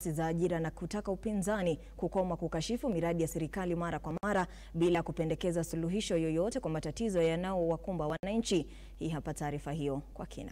za ajira na kutaka upinzani kukoma kukashifu miradi ya serikali mara kwa mara bila kupendekeza suluhisho yoyote kwa matatizo yanayowakumba wananchi. Hii hapa taarifa hiyo kwa kina.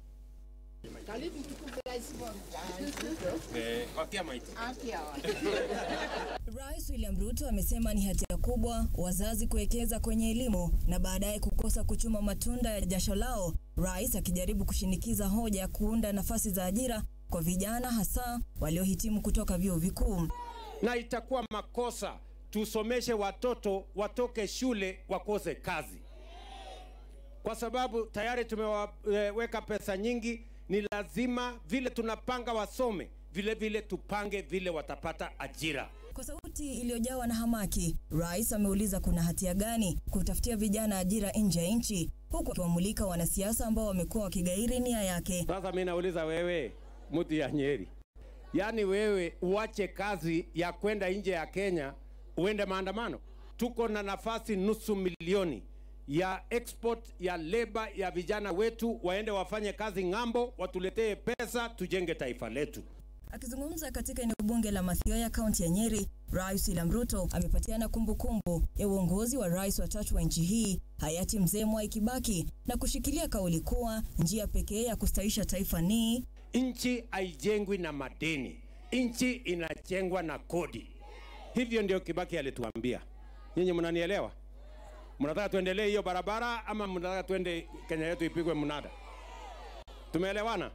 Rais Ruto amesema ni hatia kubwa wazazi kuwekeza kwenye elimu na baadaye kukosa kuchuma matunda ya jasho lao. Rais akijaribu kushinikiza hoja ya kuunda nafasi za ajira kwa vijana hasa waliohitimu kutoka vyuo vikuu. Na itakuwa makosa tusomeshe watoto watoke shule wakose kazi. Kwa sababu tayari tumeweka pesa nyingi, ni lazima vile tunapanga wasome, vile vile tupange vile watapata ajira. Kwa sauti iliyojawa na hamaki, Rais ameuliza kuna hatia gani kutafutia vijana ajira nje ya nchi, huku akiwamulika wanasiasa ambao wamekuwa wakigairi nia yake. Sasa mimi nauliza wewe, mtu ya Nyeri, yani wewe uache kazi ya kwenda nje ya Kenya uende maandamano? Tuko na nafasi 500,000 ya export ya labor ya vijana wetu waende wafanye kazi ngambo, watuletee pesa, tujenge taifa letu. Akizungumza katika eneo bunge la Mathioya, kaunti ya Nyeri, Rais Ruto amepatiana kumbukumbu ya uongozi wa rais wa 3 wa nchi hii, hayati Mzee Mwai Kibaki, na kushikilia kauli kuwa njia pekee ya kustawisha taifa ni nchi haijengwi na madeni, nchi inajengwa na kodi. Hivyo ndio Kibaki alituambia. Nyinyi mnanielewa? Mnataka tuendelee hiyo barabara ama mnataka tuende Kenya yetu ipigwe mnada? Tumeelewana?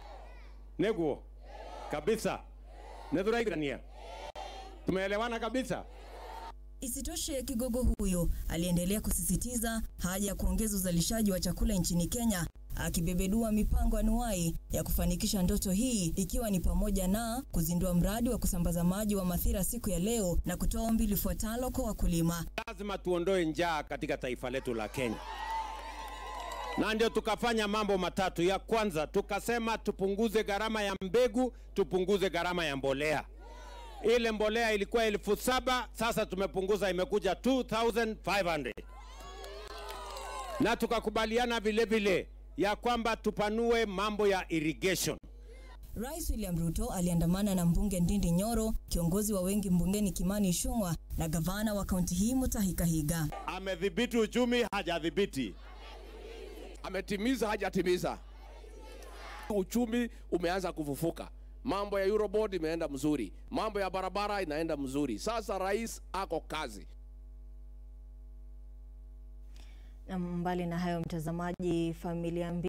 Neguo kabisa. Neduraigania. Tumeelewana kabisa. Isitoshe, kigogo huyo aliendelea kusisitiza haja ya kuongeza uzalishaji wa chakula nchini Kenya, akibebedua mipango anuwai ya kufanikisha ndoto hii, ikiwa ni pamoja na kuzindua mradi wa kusambaza maji wa Mathira siku ya leo na kutoa ombi lifuatalo kwa wakulima. Lazima tuondoe njaa katika taifa letu la Kenya. Na ndio tukafanya mambo matatu. Ya kwanza, tukasema tupunguze gharama ya mbegu, tupunguze gharama ya mbolea. Ile mbolea ilikuwa 7,000, sasa tumepunguza imekuja 2,500. Na tukakubaliana vile vile ya kwamba tupanue mambo ya irrigation. Rais Ruto aliandamana na mbunge Ndindi Nyoro, kiongozi wa wengi mbungeni Kimani Ichung'wah, na gavana wa kaunti hii Mutahi Kahiga. Amedhibiti uchumi, hajadhibiti. Ametimiza, hajatimiza. Uchumi umeanza kufufuka. Mambo ya Eurobond imeenda mzuri. Mambo ya barabara inaenda mzuri. Sasa rais ako kazi. Na mbali na hayo, mtazamaji, familia